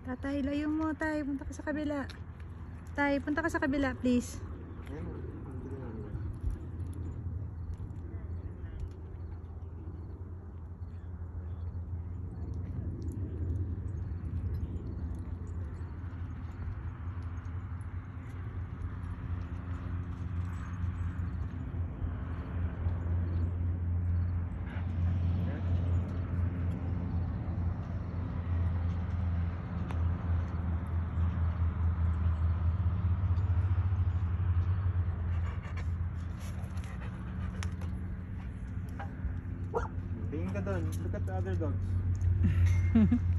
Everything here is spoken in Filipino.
Tatay, layo mo, tay. Punta ka sa kabila. Tay, punta ka sa kabila, please. Tingin ka doon. Look at the other dogs.